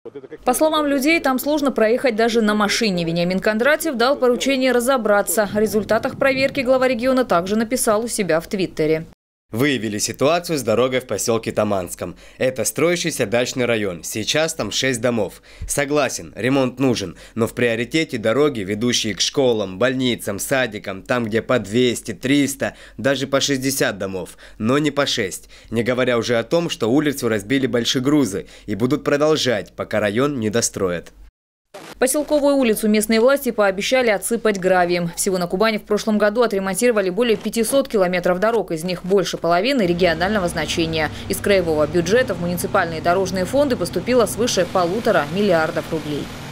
По словам людей, там сложно проехать даже на машине. Вениамин Кондратьев дал поручение разобраться. О результатах проверки глава региона также написал у себя в Твиттере. Выявили ситуацию с дорогой в поселке Таманском. Это строящийся дачный район. Сейчас там 6 домов. Согласен, ремонт нужен, но в приоритете дороги, ведущие к школам, больницам, садикам, там где по 200, 300, даже по 60 домов, но не по 6. Не говоря уже о том, что улицу разбили большегрузы и будут продолжать, пока район не достроят. Поселковую улицу местные власти пообещали отсыпать гравием. Всего на Кубани в прошлом году отремонтировали более 500 километров дорог, из них больше половины регионального значения. Из краевого бюджета в муниципальные дорожные фонды поступило свыше 1,5 миллиарда рублей.